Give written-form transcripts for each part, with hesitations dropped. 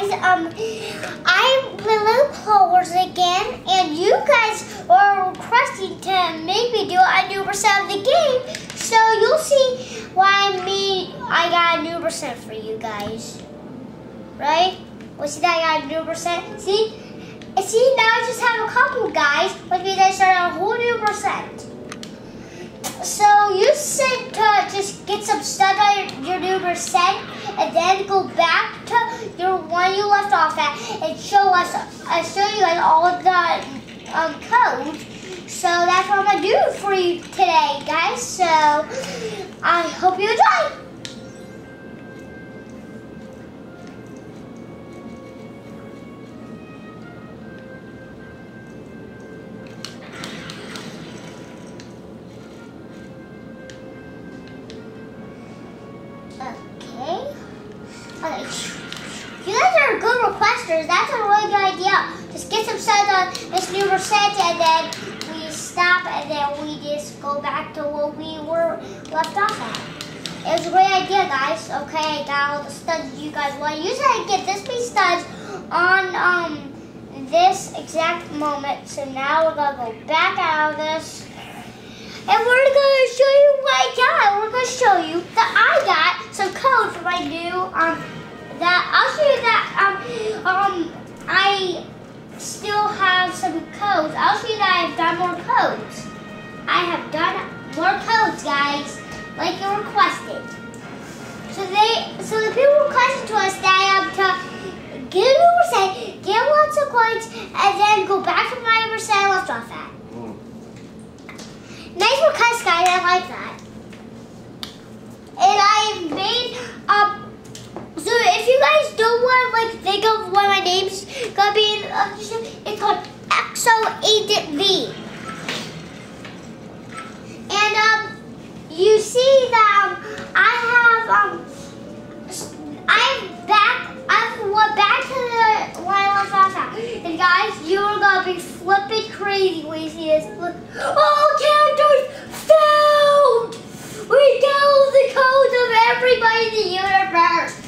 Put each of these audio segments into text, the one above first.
guys, I'm Blue Players again, and you guys were requesting to make me do a new percent of the game, so you'll see why I got a new percent for you guys, right? Well, see that I got a new percent? See, now I just have a couple guys, which means I start a whole new percent. So you said to just get some stuff on your new percent and then go back to your one you left off at and show you guys all of the codes. So that's what I'm gonna do for you today, guys. So I hope you enjoy. Okay, you guys are good requesters. That's a really good idea. Just get some stuff on this new percent and then we stop and then we just go back to what we were left off at. It was a great idea, guys. Okay, I got all the studs you guys want. Usually I get this many studs on this exact moment. So now we're going to go back out of this. And we're going to show you what I got. We're going to show you that I got some code for my new, I'll show you that, I still have some codes. I'll show you that I have done more codes. I have done more codes, guys, like you requested. So the people requested to us that to get a new percent, get lots of coins, and then go back to my percent left off at. Nice request, guys. I like that. And I made so if you guys don't want to think of what my name's gonna be, it's called Exo Agent V. And you see that I went back to the one I left off at. And guys, you're gonna be flipping crazy when you see this. All characters found! We got all the codes of everybody in the universe.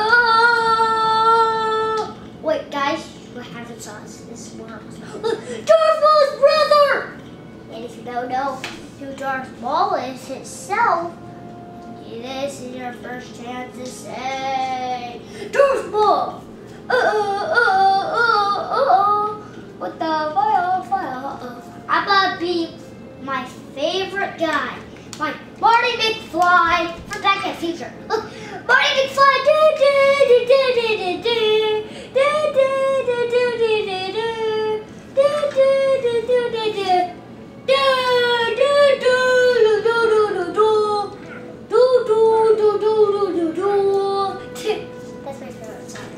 Oh! Wait, guys, you haven't saw this works. Look, Darth Maul's brother! And if you don't know who Darth Maul is himself, this is your first chance to say Darth Maul! What the fire? I'm gonna be my favorite guy, my Marty McFly from Back to the Future. Look, Marty McFly! That's my favorite song.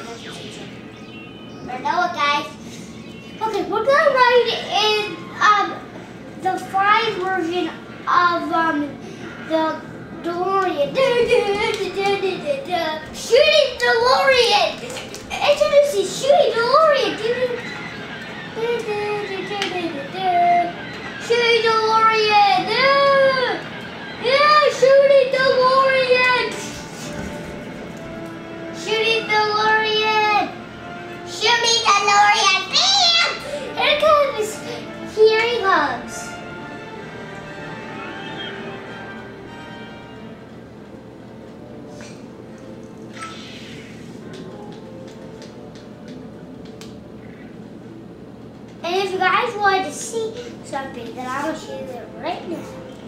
Know it, guys. Okay, we're gonna write in the fly version of the DeLorean. Shooting DeLorean. Introducing Shooting DeLorean. Shooting DeLorean. Yeah, Shooting DeLorean. Shooting DeLorean. Shooting DeLorean. Bam! Here comes. Here he comes. And if you guys wanted to see something, then I'm going to show you it right now.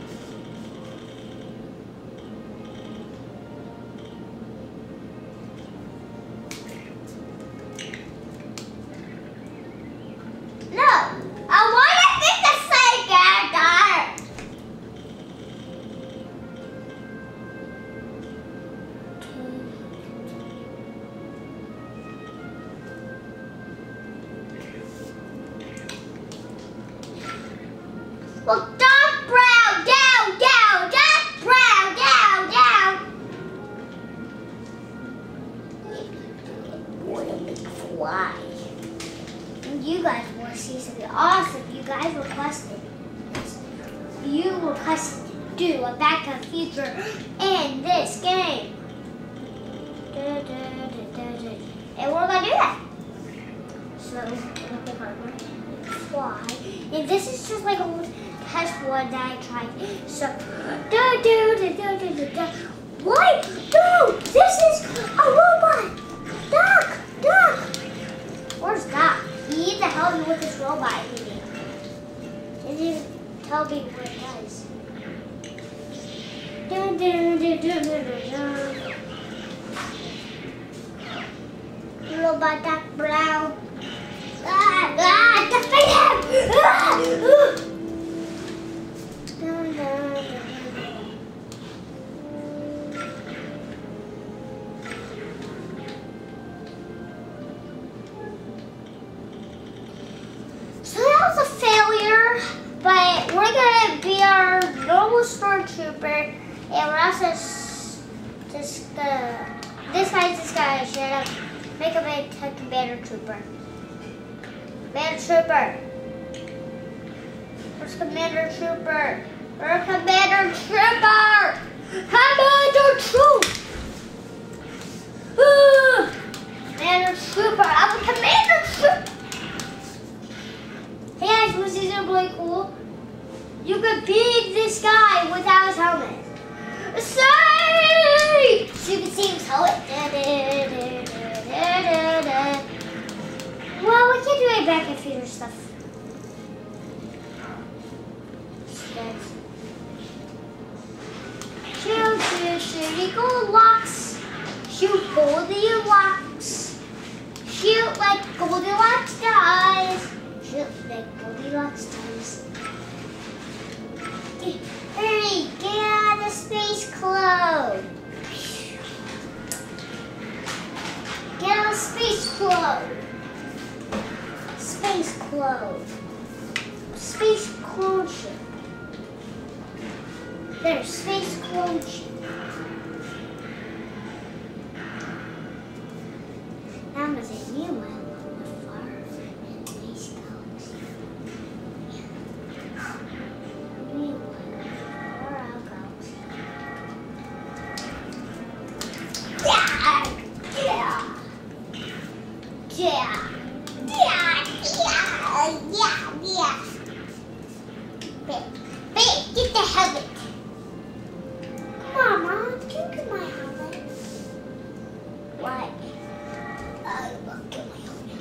Look, Doc Brown, down, Doc Brown, down. What a big fly. And you guys want to see something awesome. You guys requested. You requested to do a Back to the Future in this game. And we're gonna do that. So we're gonna pick our fly. And this is just like a test one that I tried. So what? No! This is a robot! Duck! Duck! Where's Duck? He needs to help me with this robot thingy. He didn't even tell me what it does. Robot Duck Brown. Defeat him! So that was a failure, but we're gonna be our normal stormtrooper, and we're also just gonna. This guy's just gonna shut up, make him a commander trooper. Commander trooper. Where's commander trooper? Where's commander trooper? Commander troop. Commander trooper. I'm a commander trooper. Hey guys, was this really cool? You could beat this guy without his helmet. Say! So you can see his helmet. Well, we can't do any back and feeder stuff. Shoot, shoot, shooty Goldilocks. Shoot Goldilocks. Shoot like Goldilocks does. Shoot like Goldilocks does. Hurry, get out of the space clothes. Get out of space clothes. Space clothes. Space clothes. There's space clothes. That was a new one. The far space clothes. New one. Far out goes. Yeah. Yeah. Babe, get the helmet. Mama, can you get my helmet? What? I will get my helmet.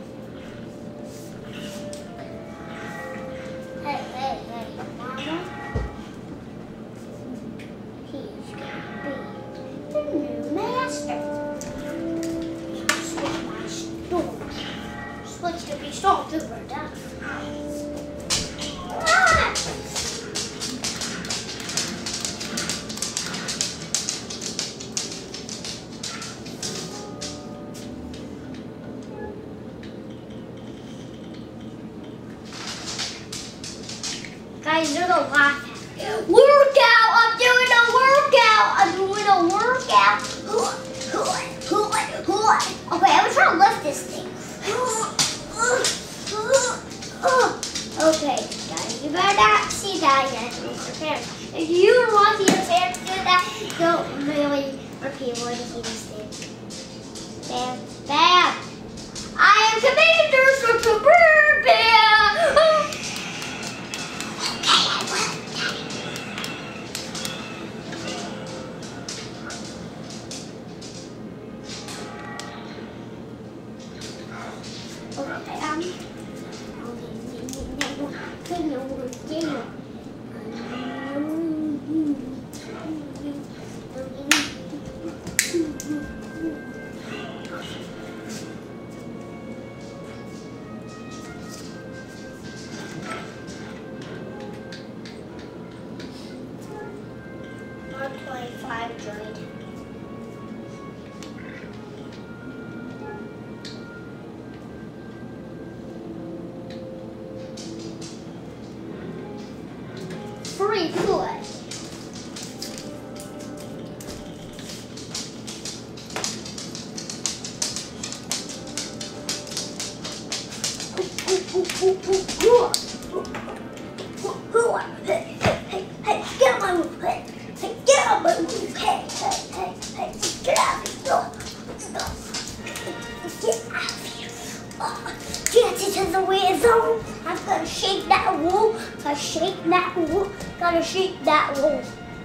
Hey, Mama. He's gonna be the new master. Switch my storm. Switch to be stormtrooper down. Guys, there's a lot. Workout! I'm doing a workout! Okay, I'm trying to lift this thing. Okay, guys, you better not see that yet. If you want to see your parents do that, don't really repeat what you see this thing. Bam, bam! I am Commander Stormtrooper! Bam! Okay, I will. Free foot. Hey, get on my roof. Hey, get on my roof. Hey. that wall. Gotta shoot that wall.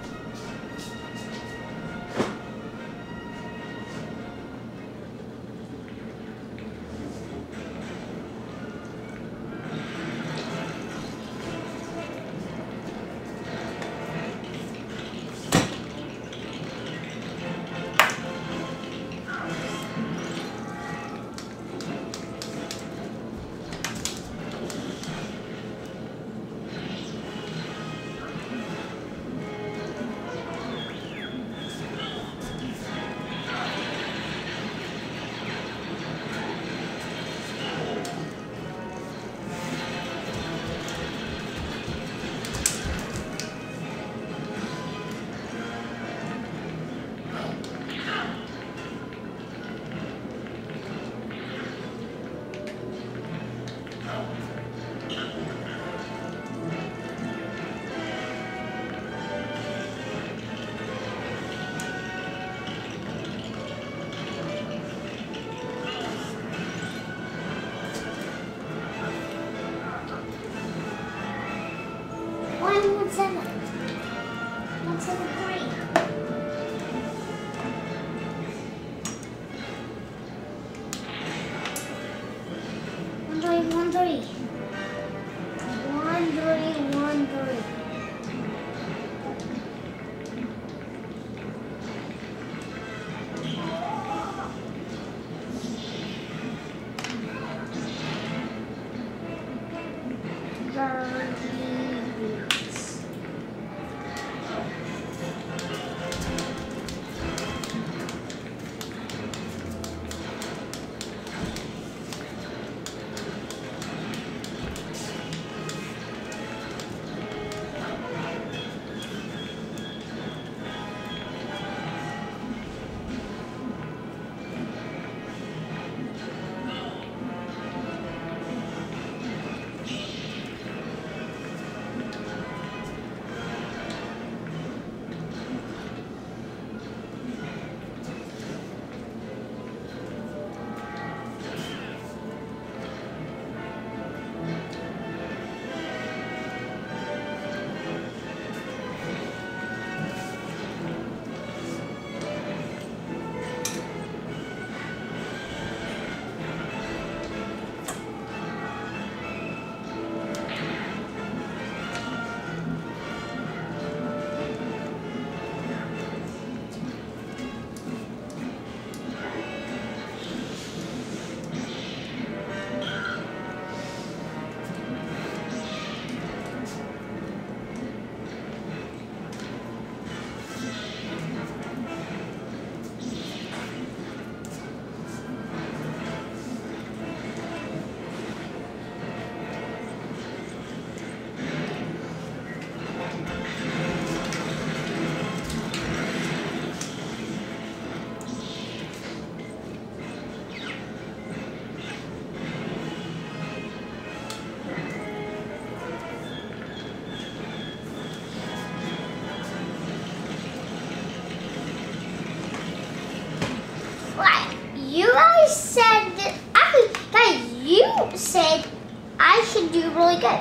Said I should do really good.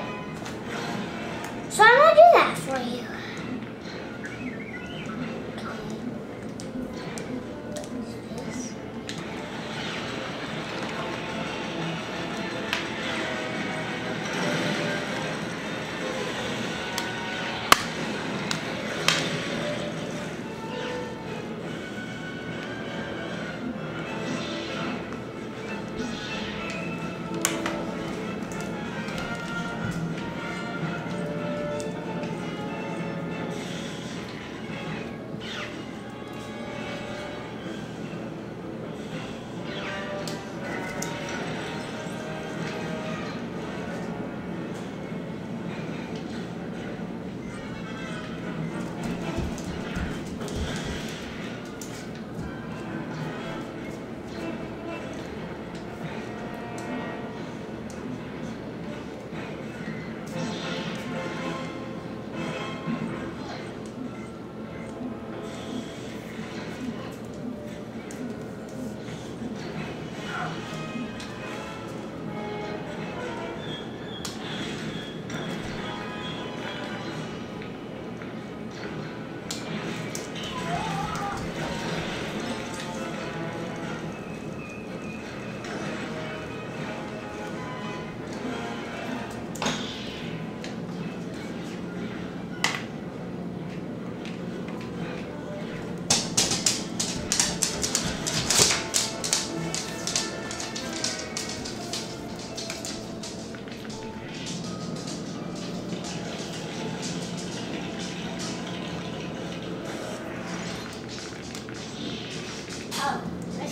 So I'm gonna do that for you.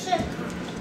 should come.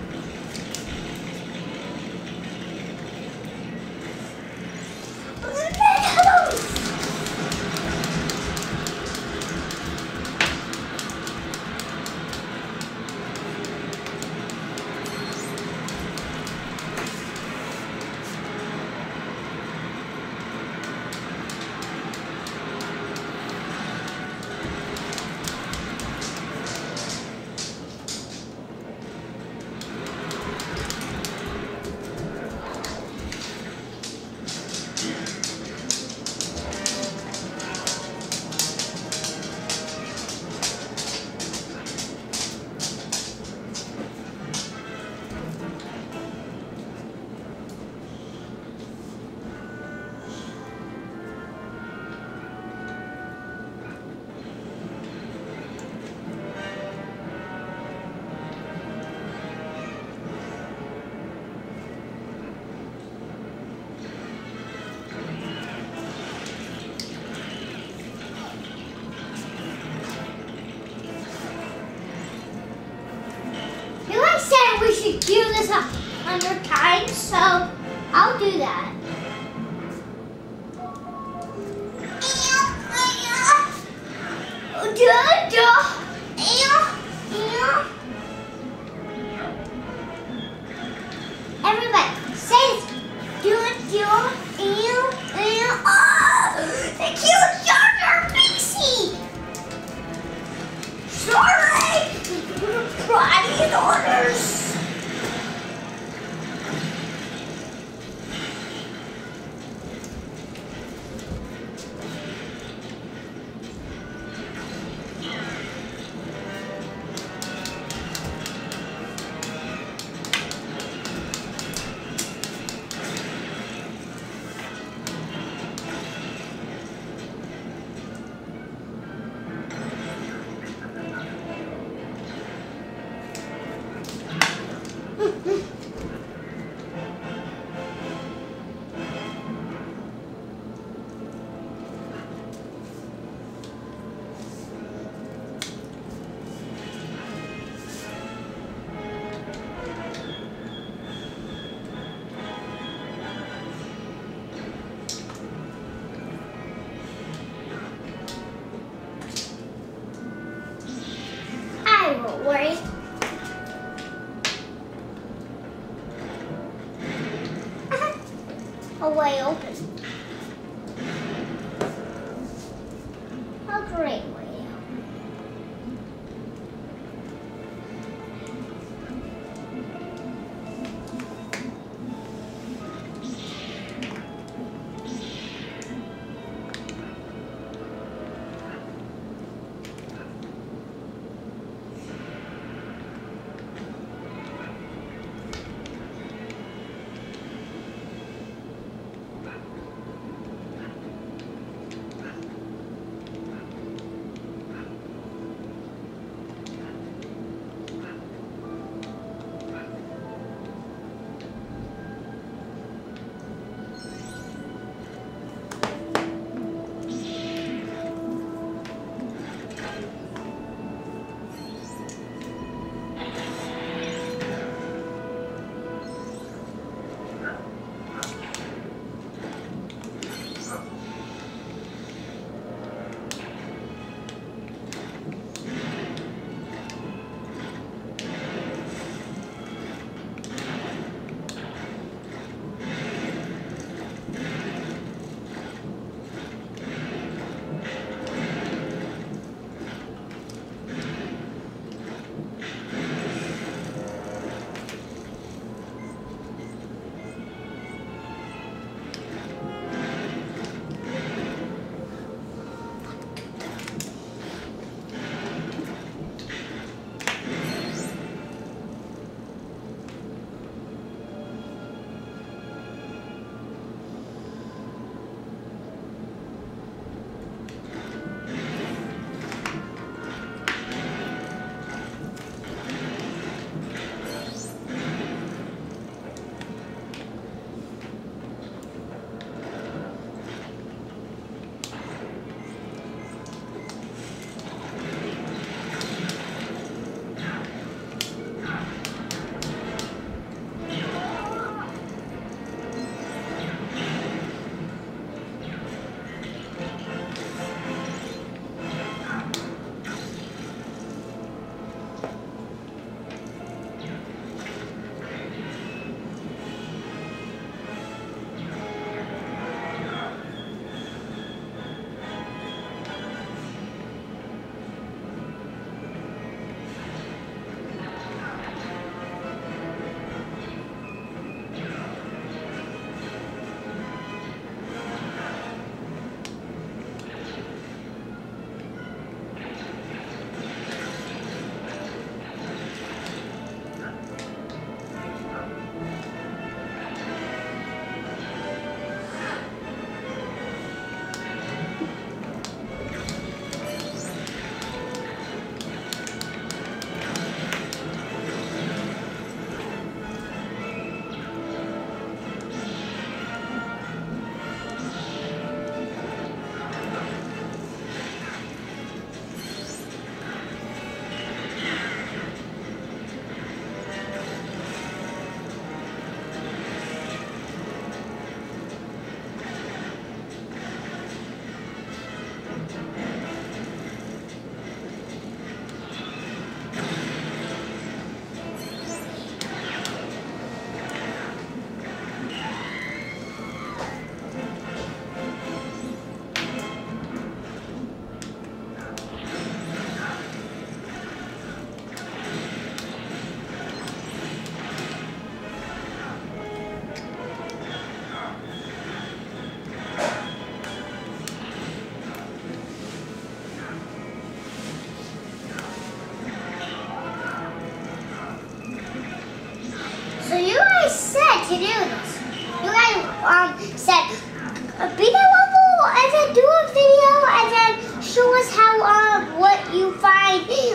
We should do this 100 times, so I'll do that. Everybody, say this. Do it. The cute Jar Jar Pixie. Sorry, body orders. Don't worry. A way open. A great way.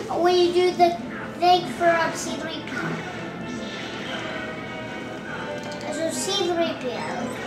when you do the thing for C3PO. So C3PO.